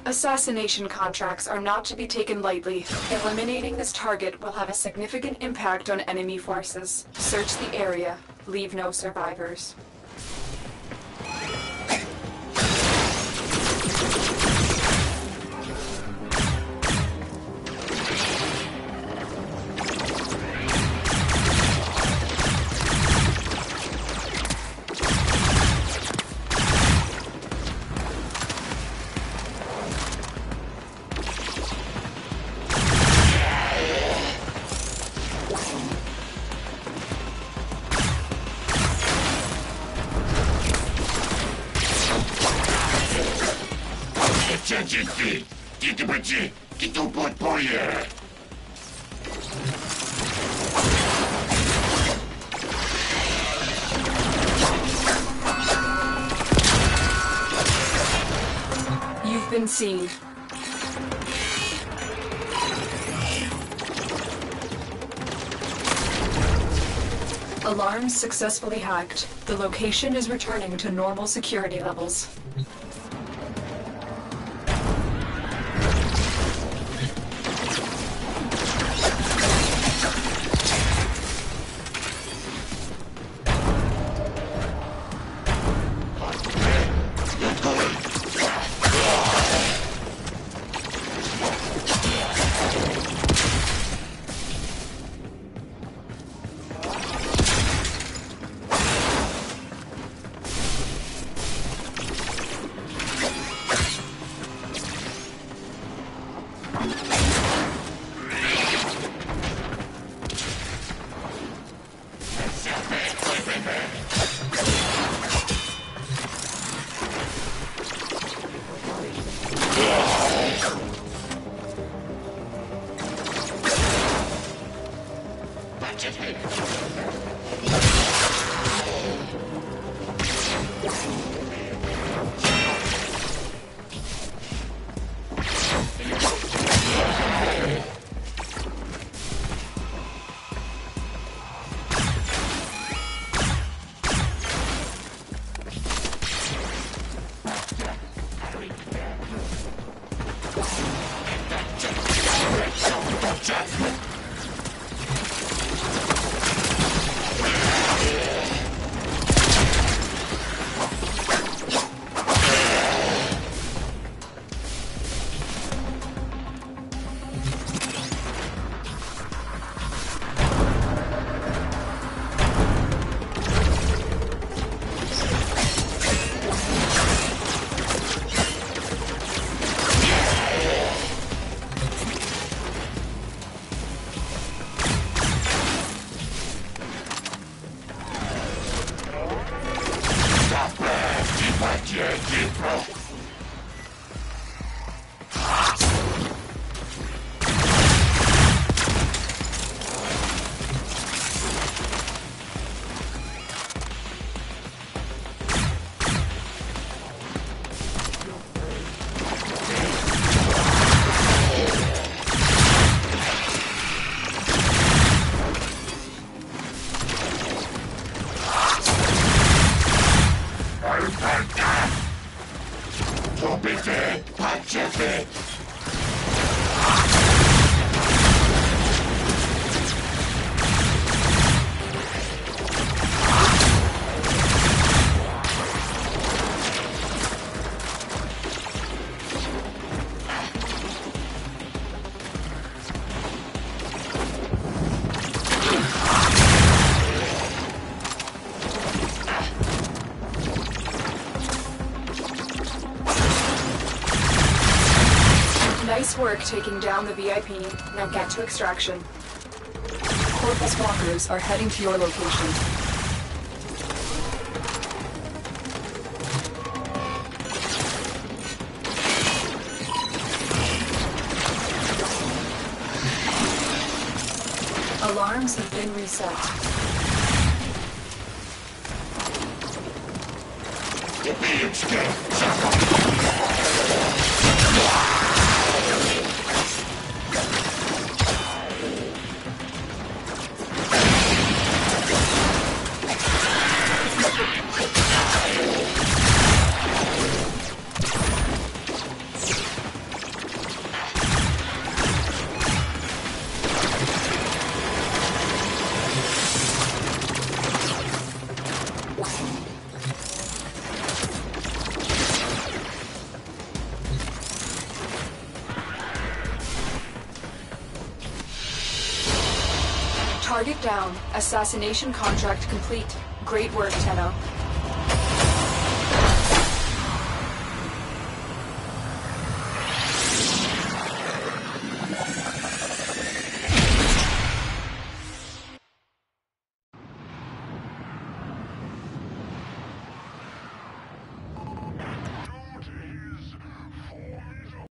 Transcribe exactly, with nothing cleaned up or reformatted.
Assassination contracts are not to be taken lightly. Eliminating this target will have a significant impact on enemy forces. Search the area. Leave no survivors. Gente, que te bati, que tu pot poia. You've been seen. Alarms successfully hacked. The location is returning to normal security levels. Nice work taking down the V I P. Now get to extraction. Corpus walkers are heading to your location. Alarms have been reset. Target down. Assassination contract complete. Great work, Tenno.